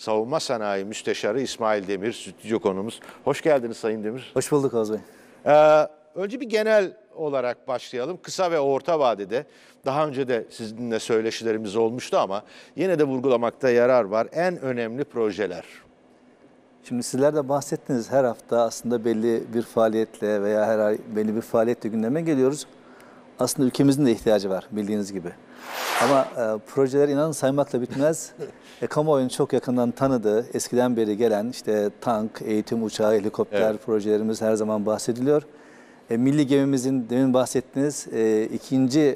Savunma Sanayi Müsteşarı İsmail Demir stüdyo konuğumuz. Hoş geldiniz Sayın Demir. Hoş bulduk Oğuz Bey. Önce bir genel olarak başlayalım. Kısa ve orta vadede daha önce de sizinle söyleşilerimiz olmuştu ama yine de vurgulamakta yarar var. En önemli projeler. Şimdi sizler de bahsettiniz, her hafta aslında belli bir faaliyetle veya her ay belli bir faaliyetle gündeme geliyoruz. Aslında ülkemizin de ihtiyacı var bildiğiniz gibi. Ama projeler inanın saymakla bitmez. Kamuoyunun çok yakından tanıdığı, eskiden beri gelen işte tank, eğitim uçağı, helikopter projelerimiz her zaman bahsediliyor. Milli gemimizin demin bahsettiğiniz ikinci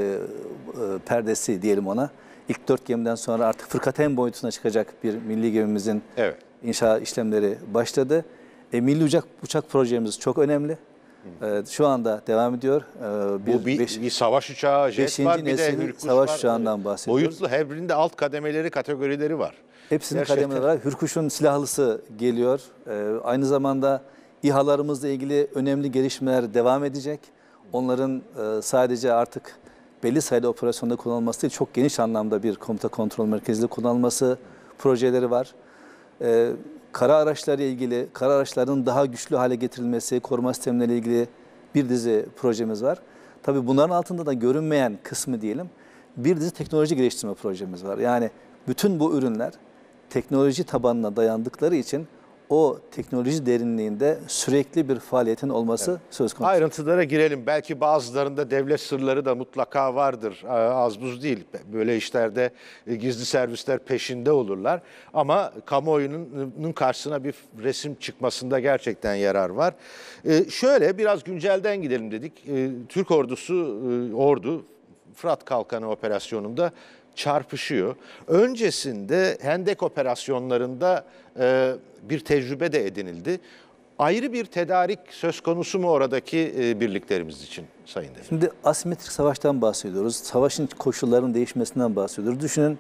perdesi diyelim ona. İlk 4 gemiden sonra artık fırkateyn boyutuna çıkacak bir milli gemimizin inşa işlemleri başladı. Milli uçak projemiz çok önemli. Şu anda devam ediyor. Bu bir savaş uçağı, jet var, bir de Hürkuş savaş var. uçağından bahsediyoruz. Boyutlu, her birinde alt kademeleri, kategorileri var. Hepsinin kademeleri var. Hürkuş'un silahlısı geliyor. Aynı zamanda İHA'larımızla ilgili önemli gelişmeler devam edecek. Onların sadece artık belli sayıda operasyonda kullanılması değil, çok geniş anlamda bir komuta kontrol merkezinde kullanılması projeleri var. Kara araçlarıyla ilgili, kara araçlarının daha güçlü hale getirilmesi, koruma sistemleriyle ilgili bir dizi projemiz var. Tabii bunların altında da görünmeyen kısmı diyelim, bir dizi teknoloji geliştirme projemiz var. Yani bütün bu ürünler teknoloji tabanına dayandıkları için o teknoloji derinliğinde sürekli bir faaliyetin olması söz konusu. Ayrıntılara girelim. Belki bazılarında devlet sırları da mutlaka vardır. Az buz değil. Böyle işlerde gizli servisler peşinde olurlar. Ama kamuoyunun karşısına bir resim çıkmasında gerçekten yarar var. Şöyle biraz güncelden gidelim dedik. Türk ordu Fırat Kalkanı operasyonunda çarpışıyor. Öncesinde Hendek operasyonlarında bir tecrübe de edinildi. Ayrı bir tedarik söz konusu mu oradaki birliklerimiz için Sayın Demir? Şimdi asimetrik savaştan bahsediyoruz. Savaşın koşullarının değişmesinden bahsediyoruz. Düşünün,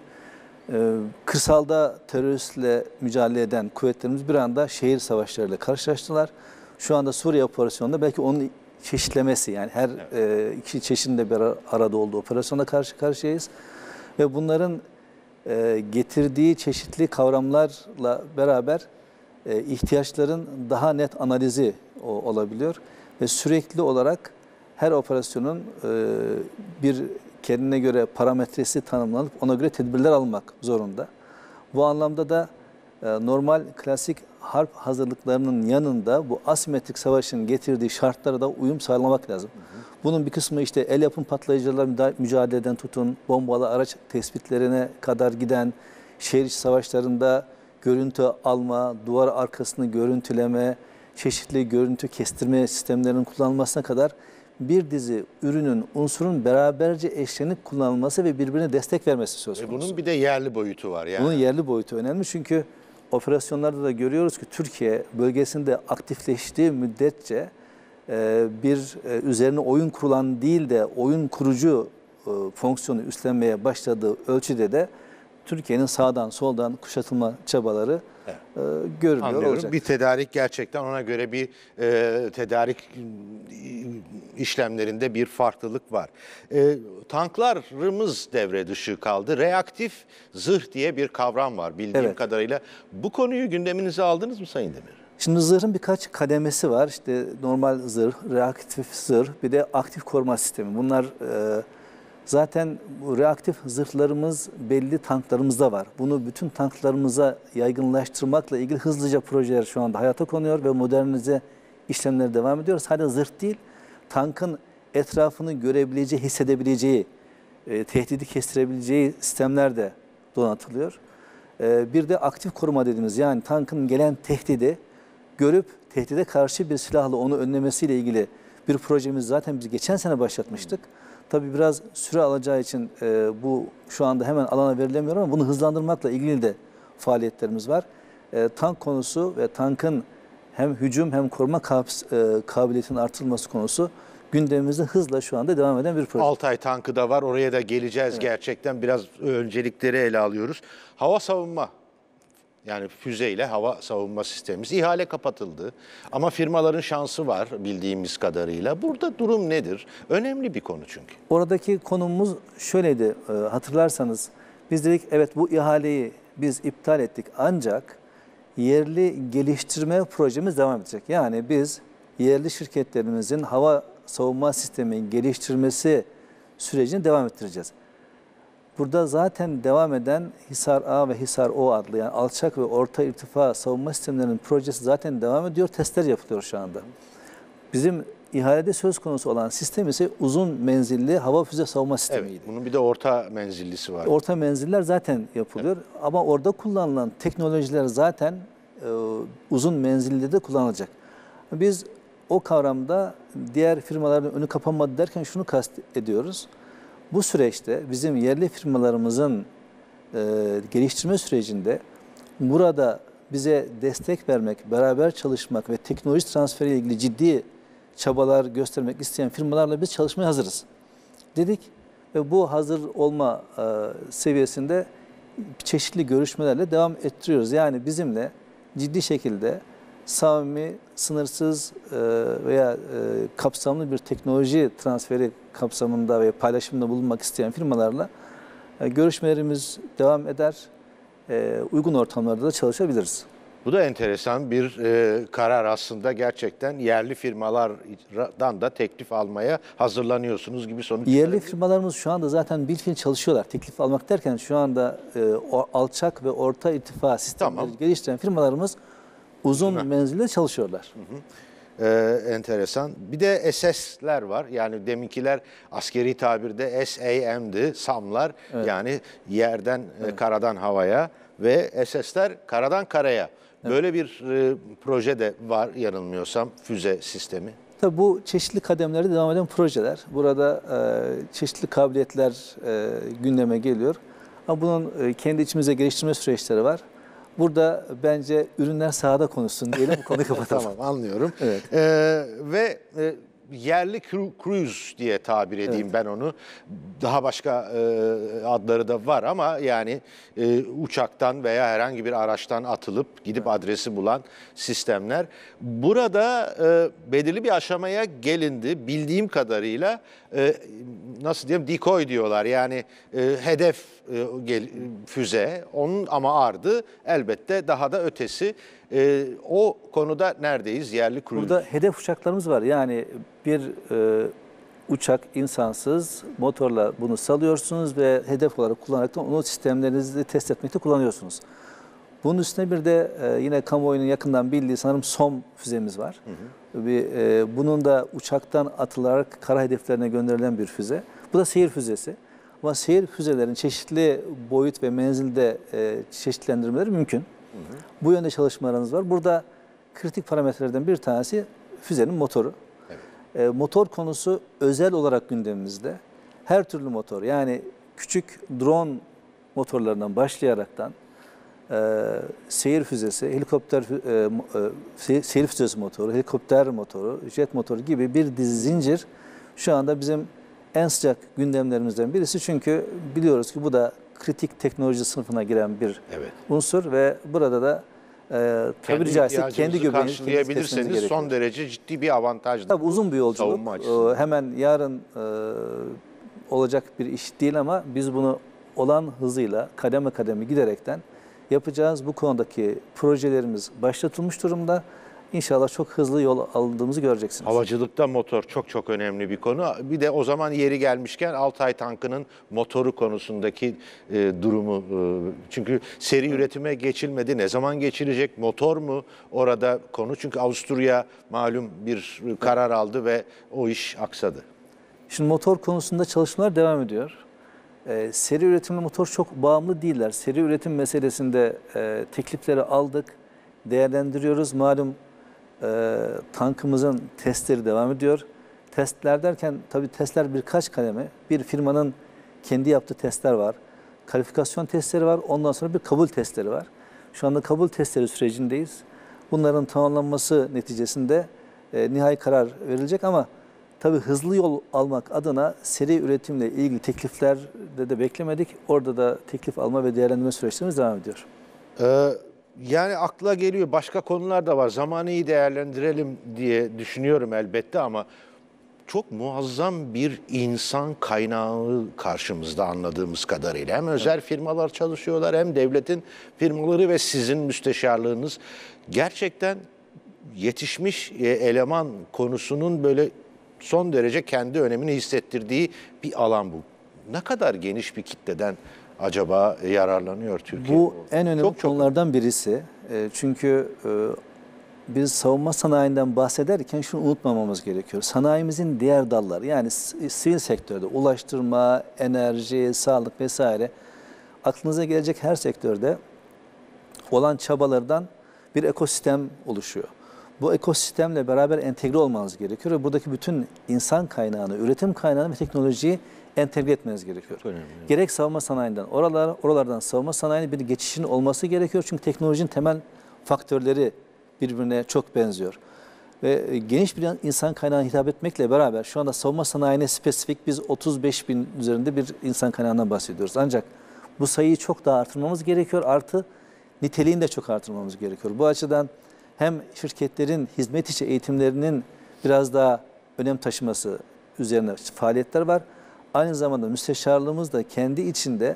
kırsalda teröristle mücadele eden kuvvetlerimiz bir anda şehir savaşlarıyla karşılaştılar. Şu anda Suriye operasyonunda belki onun çeşitlemesi, yani her iki çeşidin de bir arada olduğu operasyonda karşı karşıyayız. Ve bunların getirdiği çeşitli kavramlarla beraber ihtiyaçların daha net analizi olabiliyor. Ve sürekli olarak her operasyonun bir kendine göre parametresi tanımlanıp ona göre tedbirler almak zorunda. Bu anlamda da normal klasik harp hazırlıklarının yanında bu asimetrik savaşın getirdiği şartlara da uyum sağlamak lazım. Bunun bir kısmı işte el yapım patlayıcılarla mücadeleden tutun, bombalı araç tespitlerine kadar giden, şehir içi savaşlarında görüntü alma, duvar arkasını görüntüleme, çeşitli görüntü kestirme sistemlerinin kullanılmasına kadar bir dizi ürünün, unsurun beraberce eşlenip kullanılması ve birbirine destek vermesi söz konusu. Bunun bir de yerli boyutu var yani. Bunun yerli boyutu önemli çünkü operasyonlarda da görüyoruz ki Türkiye bölgesinde aktifleştiği müddetçe bir üzerine oyun kurulan değil de oyun kurucu fonksiyonu üstlenmeye başladığı ölçüde de Türkiye'nin sağdan soldan kuşatılma çabaları görülüyor olacak. Bir tedarik gerçekten ona göre bir tedarik işlemlerinde bir farklılık var. Tanklarımız devre dışı kaldı. Reaktif zırh diye bir kavram var bildiğim kadarıyla. Bu konuyu gündeminize aldınız mı Sayın Demir? Şimdi zırhın birkaç kademesi var. İşte normal zırh, reaktif zırh, bir de aktif koruma sistemi. Bunlar zaten bu reaktif zırhlarımız belli tanklarımızda var. Bunu bütün tanklarımıza yaygınlaştırmakla ilgili hızlıca projeler şu anda hayata konuyor ve modernize işlemleri devam ediyor. Sadece zırh değil, tankın etrafını görebileceği, hissedebileceği, tehdidi kestirebileceği sistemler de donatılıyor. Bir de aktif koruma dediğimiz, yani tankın gelen tehdidi görüp tehdide karşı bir silahla onu önlemesiyle ilgili bir projemiz zaten biz geçen sene başlatmıştık. Tabii biraz süre alacağı için bu şu anda hemen alana verilemiyor ama bunu hızlandırmakla ilgili de faaliyetlerimiz var. Tank konusu ve tankın hem hücum hem koruma kabiliyetinin artırılması konusu gündemimizde hızla şu anda devam eden bir proje. Altay tankı da var, oraya da geleceğiz gerçekten. Biraz öncelikleri ele alıyoruz. Hava savunma. Yani füzeyle hava savunma sistemimiz. İhale kapatıldı ama firmaların şansı var bildiğimiz kadarıyla. Burada durum nedir? Önemli bir konu çünkü. Oradaki konumuz şöyleydi, hatırlarsanız biz dedik evet bu ihaleyi biz iptal ettik ancak yerli geliştirme projemiz devam edecek. Yani biz yerli şirketlerimizin hava savunma sistemi geliştirmesi sürecini devam ettireceğiz. Burada zaten devam eden Hisar A ve Hisar O adlı yani alçak ve orta irtifa savunma sistemlerinin projesi zaten devam ediyor. Testler yapılıyor şu anda. Bizim ihalede söz konusu olan sistem ise uzun menzilli hava füze savunma sistemiydi. Evet, bunun bir de orta menzillisi var. Orta menziller zaten yapılıyor ama orada kullanılan teknolojiler zaten uzun menzilli de kullanılacak. Biz o kavramda diğer firmaların önü kapanmadı derken şunu kastediyoruz. Bu süreçte bizim yerli firmalarımızın geliştirme sürecinde burada bize destek vermek, beraber çalışmak ve teknoloji transferiyle ilgili ciddi çabalar göstermek isteyen firmalarla biz çalışmaya hazırız dedik. Ve bu hazır olma seviyesinde çeşitli görüşmelerle devam ettiriyoruz. Yani bizimle ciddi şekilde samimi, sınırsız veya kapsamlı bir teknoloji transferi kapsamında ve paylaşımda bulunmak isteyen firmalarla görüşmelerimiz devam eder. Uygun ortamlarda da çalışabiliriz. Bu da enteresan bir karar aslında, gerçekten yerli firmalardan da teklif almaya hazırlanıyorsunuz gibi sonuç. Yerli firmalarımız şu anda zaten bilfiil çalışıyorlar. Teklif almak derken şu anda alçak ve orta irtifa sistemleri geliştiren firmalarımız uzun menzilde çalışıyorlar. Enteresan. Bir de SS'ler var. Yani deminkiler askeri tabirde SAM'di, SAM'lar. Evet. Yani yerden, karadan havaya ve SS'ler karadan karaya. Böyle bir proje de var yanılmıyorsam, füze sistemi. Tabii bu çeşitli kademlerde devam eden projeler. Burada çeşitli kabiliyetler gündeme geliyor. Ama bunun kendi içimizde geliştirme süreçleri var. Burada bence ürünler sahada konuşsun diyelim, bu konuyu kapatalım. Tamam, anlıyorum. Evet. Ve yerli cruise diye tabir edeyim, evet, ben onu. Daha başka adları da var ama yani uçaktan veya herhangi bir araçtan atılıp gidip adresi bulan sistemler. Burada belirli bir aşamaya gelindi. Bildiğim kadarıyla nasıl diyeyim, decoy diyorlar. Yani hedef füze, onun ama ardı elbette daha da ötesi. O konuda neredeyiz yerli cruise? Burada hedef uçaklarımız var. Yani bir uçak insansız motorla bunu salıyorsunuz ve hedef olarak kullanarak da onu sistemlerinizi test etmekte kullanıyorsunuz. Bunun üstüne bir de yine kamuoyunun yakından bildiği sanırım SOM füzemiz var. Bunun da uçaktan atılarak kara hedeflerine gönderilen bir füze. Bu da seyir füzesi. Ama seyir füzelerin çeşitli boyut ve menzilde çeşitlendirmeleri mümkün. Bu yönde çalışmalarımız var. Burada kritik parametrelerden bir tanesi füzenin motoru. Evet. Motor konusu özel olarak gündemimizde. Her türlü motor, yani küçük drone motorlarından başlayaraktan seyir füzesi, helikopter seyir füzesi motoru, helikopter motoru, jet motoru gibi bir dizi zincir şu anda bizim en sıcak gündemlerimizden birisi. Çünkü biliyoruz ki bu da kritik teknoloji sınıfına giren bir unsur ve burada da tabiri caizse kendi göbeğinizi karşılayabilirseniz son derece ciddi bir avantajdır. Tabii uzun bir yolculuk. Hemen yarın olacak bir iş değil ama biz bunu olan hızıyla kademe kademe giderekten yapacağız. Bu konudaki projelerimiz başlatılmış durumda. İnşallah çok hızlı yol aldığımızı göreceksiniz. Havacılıkta motor çok önemli bir konu. Bir de o zaman yeri gelmişken Altay tankının motoru konusundaki durumu. Çünkü seri üretime geçilmedi. Ne zaman geçilecek? Motor mu orada konu? Çünkü Avusturya malum bir karar aldı ve o iş aksadı. Şimdi motor konusunda çalışmalar devam ediyor. Seri üretimli motor çok bağımlı değiller. Seri üretim meselesinde teklifleri aldık, değerlendiriyoruz. Malum tankımızın testleri devam ediyor. Testler derken tabii testler birkaç kademe. Bir firmanın kendi yaptığı testler var. Kalifikasyon testleri var. Ondan sonra bir kabul testleri var. Şu anda kabul testleri sürecindeyiz. Bunların tamamlanması neticesinde nihai karar verilecek ama tabii hızlı yol almak adına seri üretimle ilgili tekliflerde de beklemedik. Orada da teklif alma ve değerlendirme süreçlerimiz devam ediyor. Yani akla geliyor, başka konular da var. Zamanı iyi değerlendirelim diye düşünüyorum elbette ama çok muazzam bir insan kaynağı karşımızda anladığımız kadarıyla. Hem özel firmalar çalışıyorlar hem devletin firmaları ve sizin müsteşarlığınız. Gerçekten yetişmiş eleman konusunun böyle son derece kendi önemini hissettirdiği bir alan bu. Ne kadar geniş bir kitleden acaba yararlanıyor Türkiye? Bu en önemli konulardan birisi. Çünkü biz savunma sanayinden bahsederken şunu unutmamamız gerekiyor. Sanayimizin diğer dalları, yani sivil sektörde ulaştırma, enerji, sağlık vesaire, aklınıza gelecek her sektörde olan çabalardan bir ekosistem oluşuyor. Bu ekosistemle beraber entegre olmanız gerekiyor ve buradaki bütün insan kaynağını, üretim kaynağını ve teknolojiyi entegre etmeniz gerekiyor. Önemli. Gerek savunma sanayinden oralardan savunma sanayine bir geçişin olması gerekiyor. Çünkü teknolojinin temel faktörleri birbirine çok benziyor. Ve geniş bir insan kaynağına hitap etmekle beraber şu anda savunma sanayine spesifik biz 35 bin üzerinde bir insan kaynağından bahsediyoruz. Ancak bu sayıyı çok daha artırmamız gerekiyor. Artı niteliğini de çok artırmamız gerekiyor. Bu açıdan hem şirketlerin hizmet içi eğitimlerinin biraz daha önem taşıması üzerine faaliyetler var. Aynı zamanda müsteşarlığımız da kendi içinde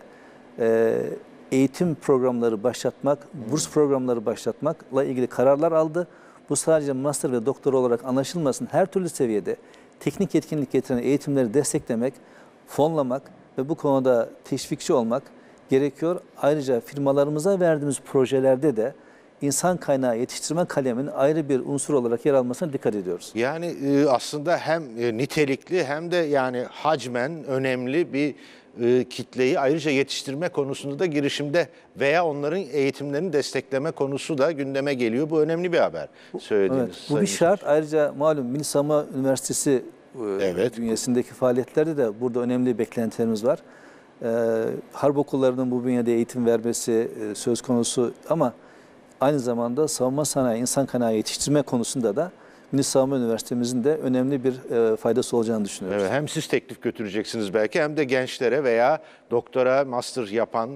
eğitim programları başlatmak, burs programları başlatmakla ilgili kararlar aldı. Bu sadece master ve doktor olarak anlaşılmasın. Her türlü seviyede teknik yetkinlik getiren eğitimleri desteklemek, fonlamak ve bu konuda teşvikçi olmak gerekiyor. Ayrıca firmalarımıza verdiğimiz projelerde de insan kaynağı yetiştirme kaleminin ayrı bir unsur olarak yer almasına dikkat ediyoruz. Yani aslında hem nitelikli hem de yani hacmen önemli bir kitleyi ayrıca yetiştirme konusunda da girişimde veya onların eğitimlerini destekleme konusu da gündeme geliyor. Bu önemli bir haber söylediğiniz. Evet, bu bir şart. Ayrıca malum Milli Savunma Üniversitesi bünyesindeki faaliyetlerde de burada önemli beklentilerimiz var. Harp okullarının bu bünyede eğitim vermesi söz konusu ama aynı zamanda savunma sanayi, insan kaynağı yetiştirme konusunda da Milli Savunma Üniversitemizin de önemli bir faydası olacağını düşünüyoruz. Evet, hem siz teklif götüreceksiniz belki hem de gençlere veya doktora, master yapan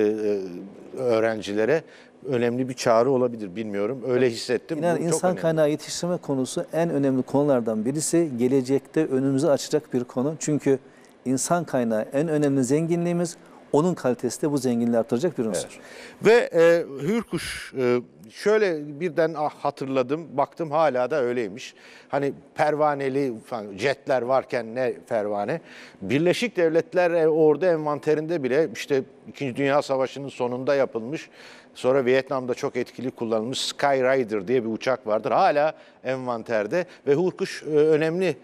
öğrencilere önemli bir çağrı olabilir. Bilmiyorum. Öyle hissettim. Yani insan kaynağı yetiştirme konusu en önemli konulardan birisi. Gelecekte önümüze açacak bir konu. Çünkü insan kaynağı en önemli zenginliğimiz. Onun kalitesi de bu zenginliği artıracak bir unsur. Evet. Ve Hürkuş şöyle birden hatırladım, baktım hala da öyleymiş. Hani pervaneli jetler varken ne pervane. Birleşik Devletler ordu envanterinde bile işte 2. Dünya Savaşı'nın sonunda yapılmış. Sonra Vietnam'da çok etkili kullanılmış Skyrider diye bir uçak vardır. Hala envanterde ve Hürkuş önemli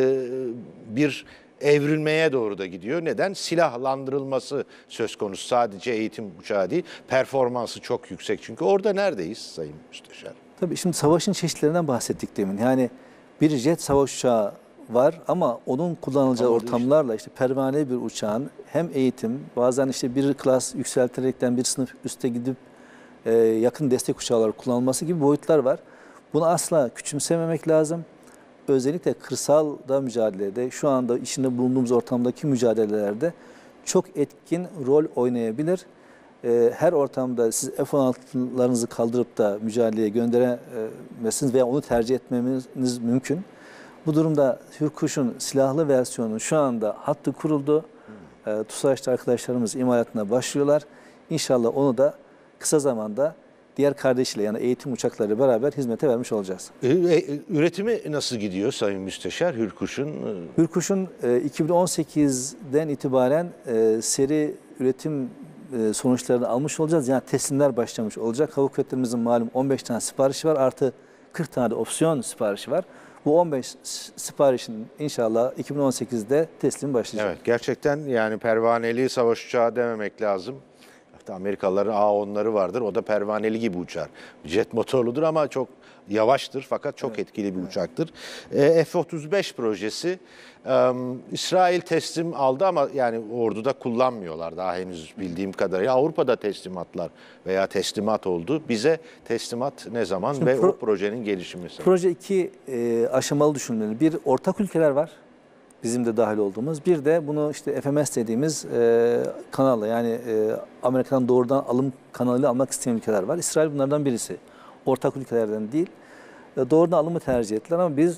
bir evrilmeye doğru da gidiyor. Neden? Silahlandırılması söz konusu. Sadece eğitim uçağı değil. Performansı çok yüksek. Çünkü orada neredeyiz Sayın Müsteşar? Tabii şimdi savaşın çeşitlerinden bahsettik demin. Yani bir jet savaş uçağı var ama onun kullanılacağı ortamlarla işte pervaneli bir uçağın hem eğitim, bazen işte bir klas yükselterekten bir sınıf üste gidip yakın destek uçağları kullanılması gibi boyutlar var. Bunu asla küçümsememek lazım. Özellikle kırsalda mücadelede, şu anda içinde bulunduğumuz ortamdaki mücadelelerde çok etkin rol oynayabilir. Her ortamda siz F-16'larınızı kaldırıp da mücadeleye gönderemezsiniz veya onu tercih etmeniz mümkün. Bu durumda Hürkuş'un silahlı versiyonu şu anda hattı kuruldu. TUSAŞ'ta arkadaşlarımız imalatına başlıyorlar. İnşallah onu da kısa zamanda diğer kardeşiyle yani eğitim uçakları beraber hizmete vermiş olacağız. Üretimi nasıl gidiyor Sayın Müsteşar Hürkuş'un? Hürkuş'un 2018'den itibaren seri üretim sonuçlarını almış olacağız. Yani teslimler başlamış olacak. Hava Kuvvetlerimizin malum 15 tane siparişi var. Artı 40 tane de opsiyon siparişi var. Bu 15 siparişin inşallah 2018'de teslim başlayacak. Evet, gerçekten yani pervaneli savaş uçağı dememek lazım. Hatta Amerikalıların A-10'ları vardır. O da pervaneli gibi uçar. Jet motorludur ama çok yavaştır fakat çok etkili bir uçaktır. F-35 projesi İsrail teslim aldı ama yani orduda kullanmıyorlar daha henüz bildiğim kadarıyla. Avrupa'da teslimatlar veya teslimat oldu. Bize teslimat ne zaman Şimdi ve o projenin gelişimi? Proje iki aşamalı düşünülmeli. Bir, ortak ülkeler var. Bizim de dahil olduğumuz. Bir de bunu işte FMS dediğimiz kanalla yani Amerika'dan doğrudan alım kanalıyla almak isteyen ülkeler var. İsrail bunlardan birisi. Ortak ülkelerden değil. Doğrudan alımı tercih ettiler ama biz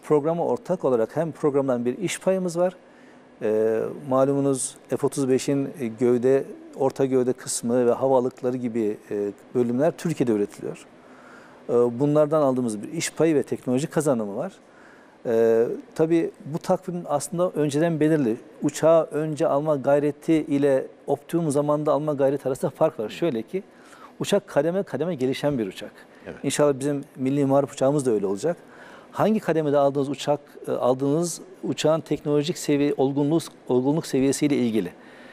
programa ortak olarak hem programdan bir iş payımız var. Malumunuz F-35'in gövde, orta gövde kısmı ve havalıkları gibi bölümler Türkiye'de üretiliyor. Bunlardan aldığımız bir iş payı ve teknoloji kazanımı var. Tabii bu takvim aslında önceden belirli. Uçağı önce alma gayreti ile optimum zamanda alma gayreti arasında fark var. Şöyle ki uçak kademe kademe gelişen bir uçak. Evet. İnşallah bizim milli muharip uçağımız da öyle olacak. Hangi kademede aldığınız uçağın teknolojik seviye, olgunluk seviyesiyle ilgili.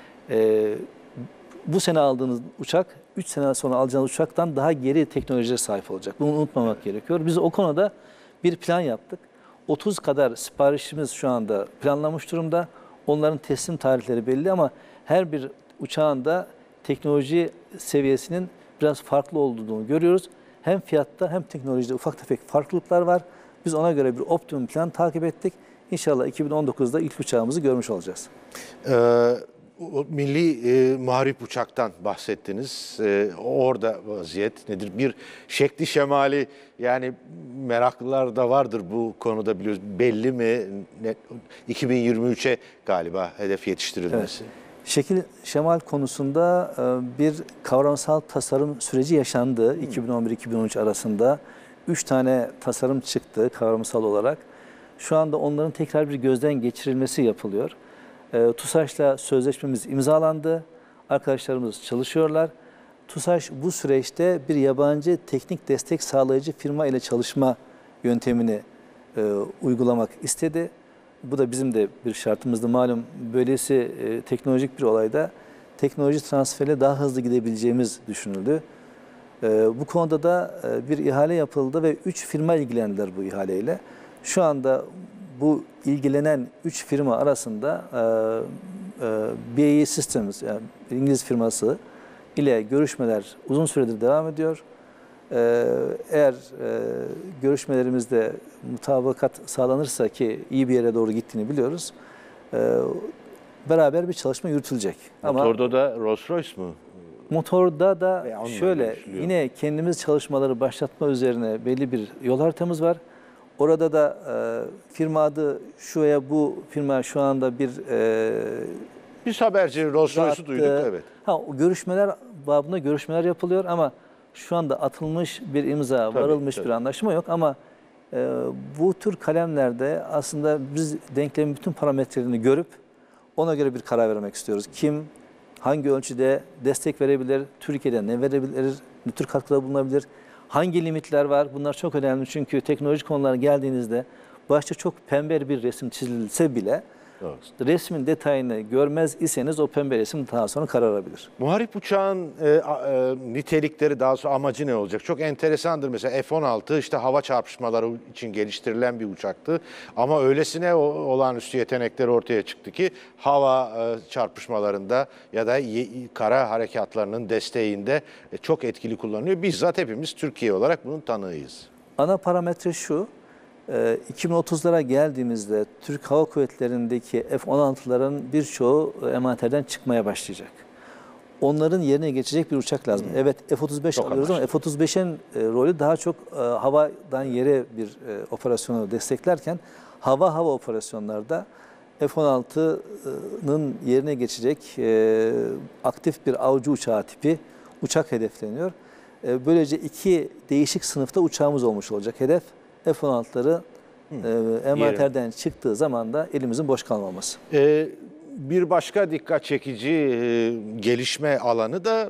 Bu sene aldığınız uçak 3 sene sonra alacağınız uçaktan daha geri teknolojiye sahip olacak. Bunu unutmamak gerekiyor. Biz o konuda bir plan yaptık. 30 kadar siparişimiz şu anda planlanmış durumda. Onların teslim tarihleri belli ama her bir uçağın da teknoloji seviyesinin biraz farklı olduğunu görüyoruz. Hem fiyatta hem teknolojide ufak tefek farklılıklar var. Biz ona göre bir optimum plan takip ettik. İnşallah 2019'da ilk uçağımızı görmüş olacağız. O milli muharip uçaktan bahsettiniz. Orada vaziyet nedir? Bir şekli şemali, yani meraklılar da vardır bu konuda, biliyoruz. Belli mi? 2023'e galiba hedef yetiştirilmesi. Evet. Şekil şemal konusunda bir kavramsal tasarım süreci yaşandı. 2011-2013 arasında 3 tane tasarım çıktı kavramsal olarak. Şu anda onların tekrar bir gözden geçirilmesi yapılıyor. TUSAŞ'la sözleşmemiz imzalandı. Arkadaşlarımız çalışıyorlar. TUSAŞ bu süreçte bir yabancı teknik destek sağlayıcı firma ile çalışma yöntemini uygulamak istedi. Bu da bizim de bir şartımızdı. Malum böylesi teknolojik bir olayda teknoloji transferiyle daha hızlı gidebileceğimiz düşünüldü. Bu konuda da bir ihale yapıldı ve 3 firma ilgilendiler bu ihaleyle. Şu anda bu ilgilenen 3 firma arasında BAE Systems, yani İngiliz firması ile görüşmeler uzun süredir devam ediyor. Eğer görüşmelerimizde mutabakat sağlanırsa, ki iyi bir yere doğru gittiğini biliyoruz, beraber bir çalışma yürütülecek. Motorda da Rolls-Royce mu? Motorda da şöyle, yine kendimiz çalışmaları başlatma üzerine belli bir yol haritamız var. Orada da firma adı şu veya bu firma şu anda biz haberci Rolls-Royce'u duyduk, evet. O görüşmeler babında görüşmeler yapılıyor ama şu anda atılmış bir imza, varılmış bir anlaşma yok ama bu tür kalemlerde aslında biz denklemin bütün parametrelerini görüp ona göre bir karar vermek istiyoruz. Kim hangi ölçüde destek verebilir, Türkiye'de ne verebilir, ne tür katkıda bulunabilir, hangi limitler var? Bunlar çok önemli çünkü teknolojik konulara geldiğinizde başta çok pembe bir resim çizilse bile resmin detayını görmez iseniz o pembe resim daha sonra kararabilir. Muharip uçağın nitelikleri, daha sonra amacı ne olacak? Çok enteresandır. Mesela F-16 işte hava çarpışmaları için geliştirilen bir uçaktı. Ama öylesine olağanüstü yetenekleri ortaya çıktı ki hava çarpışmalarında ya da kara harekatlarının desteğinde çok etkili kullanılıyor. Bizzat hepimiz Türkiye olarak bunun tanığıyız. Ana parametre şu: 2030'lara geldiğimizde Türk Hava Kuvvetleri'ndeki F-16'ların birçoğu envanterden çıkmaya başlayacak. Onların yerine geçecek bir uçak lazım. Evet, F-35 alıyoruz ama F-35'in rolü daha çok havadan yere bir operasyonu desteklerken hava operasyonlarda F-16'nın yerine geçecek aktif bir avcı uçağı tipi uçak hedefleniyor. Böylece 2 değişik sınıfta uçağımız olmuş olacak. Hedef F-16'ları envanterden çıktığı zaman da elimizin boş kalmaması. Bir başka dikkat çekici gelişme alanı da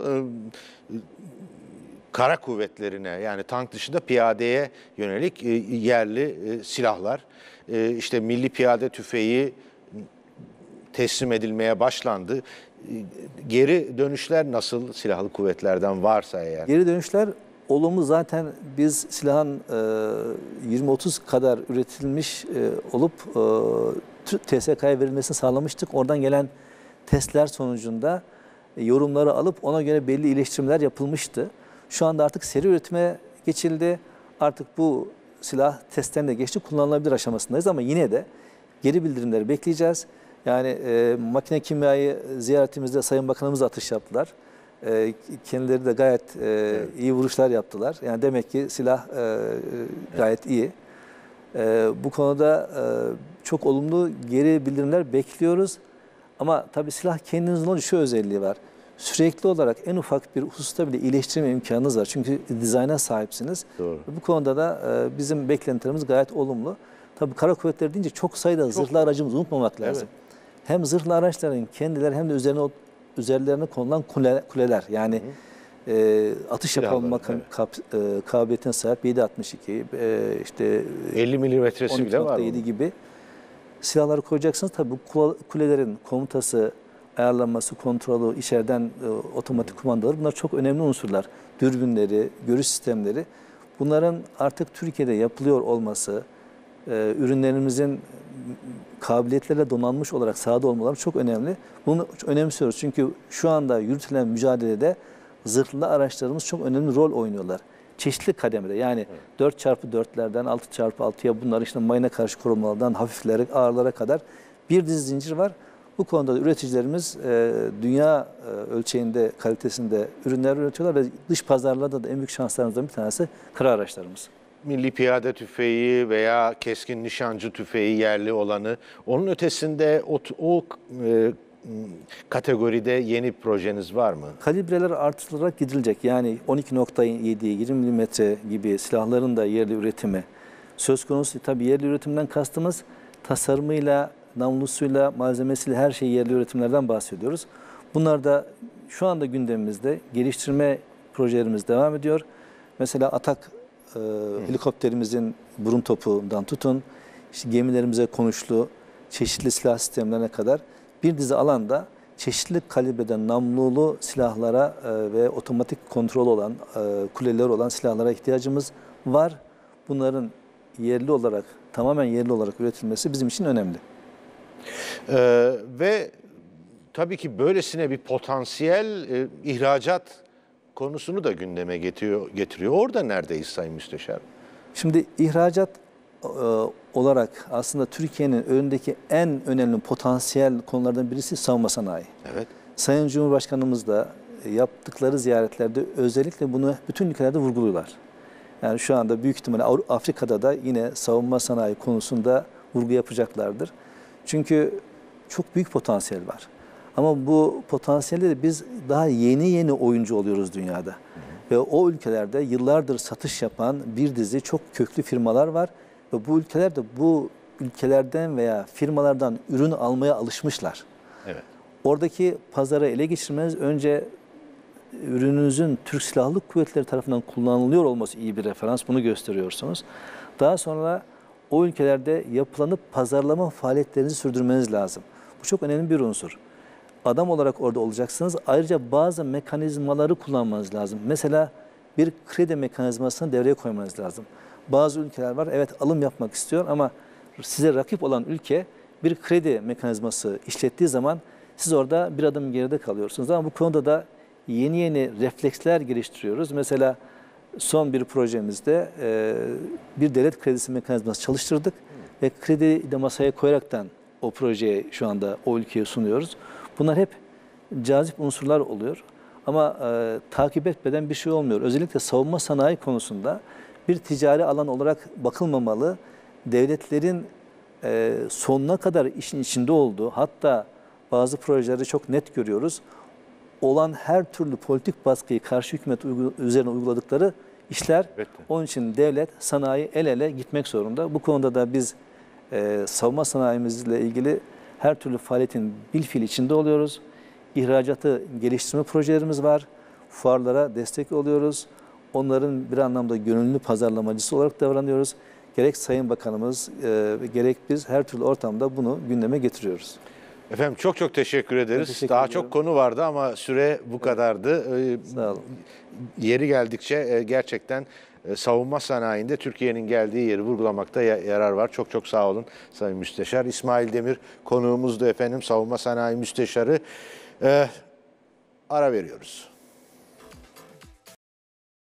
kara kuvvetlerine, yani tank dışında piyadeye yönelik yerli silahlar. İşte milli piyade tüfeği teslim edilmeye başlandı. Geri dönüşler nasıl, silahlı kuvvetlerden varsa eğer? Geri dönüşler olumlu. Zaten biz silahın 20-30 kadar üretilmiş olup TSK'ya verilmesini sağlamıştık. Oradan gelen testler sonucunda yorumları alıp ona göre belli iyileştirmeler yapılmıştı. Şu anda artık seri üretime geçildi. Artık bu silah testten de geçti, kullanılabilir aşamasındayız ama yine de geri bildirimleri bekleyeceğiz. Yani makine kimyayı ziyaretimizde Sayın Bakanımız atış yaptılar. Kendileri de gayet iyi vuruşlar yaptılar. Yani demek ki silah gayet iyi. Bu konuda çok olumlu geri bildirimler bekliyoruz. Ama tabii silah kendinizin olunca şu özelliği var. Sürekli olarak en ufak bir hususta bile iyileştirme imkanınız var. Çünkü dizayna sahipsiniz. Doğru. Bu konuda da bizim beklentilerimiz gayet olumlu. Tabii kara kuvvetleri deyince çok sayıda zırhlı aracımızı unutmamak lazım. Evet. Hem zırhlı araçların kendileri hem de üzerlerine konulan kuleler. Yani atış yapabilme kabiliyetine sahip 7.62, işte 50 milimetresi bile var. 12.7 gibi silahları koyacaksınız. Tabii bu kulelerin komutası, ayarlanması, kontrolü, içeriden otomatik kumandaları bunlar çok önemli unsurlar. Dürbünleri, görüş sistemleri. Bunların artık Türkiye'de yapılıyor olması, ürünlerimizin kabiliyetlerle donanmış olarak sahada olmaları çok önemli. Bunu önemsiyoruz çünkü şu anda yürütülen mücadelede zırhlı araçlarımız çok önemli rol oynuyorlar. Çeşitli kademede yani 4x4'lerden 6x6'ya bunlar işte mayına karşı korumalardan hafiflere, ağırlara kadar bir dizi zincir var. Bu konuda da üreticilerimiz dünya ölçeğinde, kalitesinde ürünler üretiyorlar ve dış pazarlarda da en büyük şanslarımızdan bir tanesi kara araçlarımız. Milli piyade tüfeği veya keskin nişancı tüfeği yerli olanı. Onun ötesinde o kategoride yeni projeniz var mı? Kalibreler artırılarak gidilecek. Yani 12.7, 20 mm gibi silahların da yerli üretimi söz konusu. Tabii yerli üretimden kastımız tasarımıyla, namlusuyla, malzemesiyle her şey yerli üretimlerden bahsediyoruz. Bunlar da şu anda gündemimizde geliştirme projelerimiz devam ediyor. Mesela Atak helikopterimizin burun topuğundan tutun, işte gemilerimize konuşlu, çeşitli silah sistemlerine kadar bir dizi alanda çeşitli kalibreden namlulu silahlara ve otomatik kontrol olan, kuleler olan silahlara ihtiyacımız var. Bunların yerli olarak, tamamen yerli olarak üretilmesi bizim için önemli. Ve tabii ki böylesine bir potansiyel ihracat konusunu da gündeme getiriyor. Orada neredeyiz Sayın Müsteşar? Şimdi ihracat olarak aslında Türkiye'nin önündeki en önemli potansiyel konulardan birisi savunma sanayi. Evet. Sayın Cumhurbaşkanımız da yaptıkları ziyaretlerde özellikle bunu bütün ülkelerde vurguluyorlar. Yani şu anda büyük ihtimalle Afrika'da da yine savunma sanayi konusunda vurgu yapacaklardır. Çünkü çok büyük potansiyel var. Ama bu potansiyelde de biz daha yeni oyuncu oluyoruz dünyada. Ve o ülkelerde yıllardır satış yapan bir dizi çok köklü firmalar var. Ve bu ülkeler de bu ülkelerden veya firmalardan ürün almaya alışmışlar. Evet. Oradaki pazarı ele geçirmeniz önce ürününüzün Türk Silahlı Kuvvetleri tarafından kullanılıyor olması iyi bir referans. Bunu gösteriyorsunuz. Daha sonra o ülkelerde yapılanıp pazarlama faaliyetlerinizi sürdürmeniz lazım. Bu çok önemli bir unsur. Adam olarak orada olacaksınız. Ayrıca bazı mekanizmaları kullanmanız lazım. Mesela bir kredi mekanizmasını devreye koymanız lazım. Bazı ülkeler var, evet alım yapmak istiyor ama size rakip olan ülke bir kredi mekanizması işlettiği zaman siz orada bir adım geride kalıyorsunuz. Ama bu konuda da yeni refleksler geliştiriyoruz. Mesela son bir projemizde bir devlet kredisi mekanizması çalıştırdık ve kredi de masaya koyaraktan o projeyi şu anda o ülkeye sunuyoruz. Bunlar hep cazip unsurlar oluyor ama takip etmeden bir şey olmuyor. Özellikle savunma sanayi konusunda bir ticari alan olarak bakılmamalı. Devletlerin sonuna kadar işin içinde olduğu, hatta bazı projelerde çok net görüyoruz. Olan her türlü politik baskıyı karşı hükümet üzerine uyguladıkları işler. Evet. Onun için devlet, sanayi el ele gitmek zorunda. Bu konuda da biz savunma sanayimizle ilgili her türlü faaliyetin bilfiil içinde oluyoruz. İhracatı geliştirme projelerimiz var. Fuarlara destek oluyoruz. Onların bir anlamda gönüllü pazarlamacısı olarak davranıyoruz. Gerek Sayın Bakanımız gerek biz her türlü ortamda bunu gündeme getiriyoruz. Efendim çok teşekkür ederiz. Teşekkür Daha ediyorum. çok konu vardı ama süre bu kadardı. Sağ olun. Yeri geldikçe gerçekten savunma sanayinde Türkiye'nin geldiği yeri vurgulamakta yarar var. Çok sağ olun Sayın Müsteşar. İsmail Demir konuğumuzdu efendim, savunma sanayi müsteşarı. Ara veriyoruz.